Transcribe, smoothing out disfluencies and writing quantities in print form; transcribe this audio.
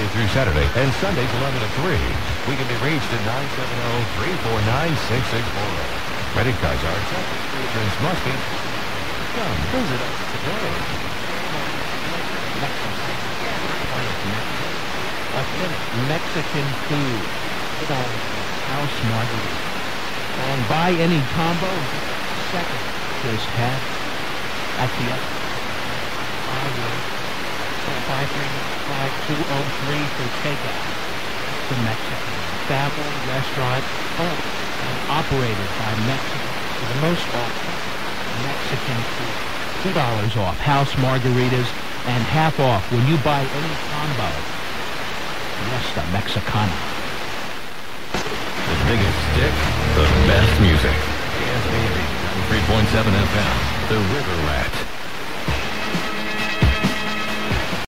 Monday through Saturday, and Sundays 11 to 3. We can be reached at 970-349-6640. Credit cards are accepted. Patrons must be. Come visit us today. Authentic Mexican food. House margarita. And buy any combo. Second, just half at the other. 535-203 for takeout. The Mexican family restaurant owned and operated by Mexicans for the most part. Mexican food. $2 off house margaritas and half off when you buy any combo. Fiesta Mexicana. The biggest stick, the best music. KSBV 3.7 FM, The River Rat.